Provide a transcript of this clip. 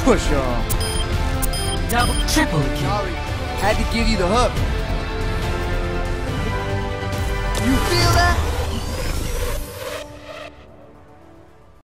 push y'all. Double, triple kill. Sorry. Had to give you the hook.